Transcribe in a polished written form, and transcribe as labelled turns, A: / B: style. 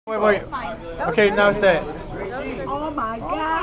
A: Wait. Okay, now say it.
B: Oh my God.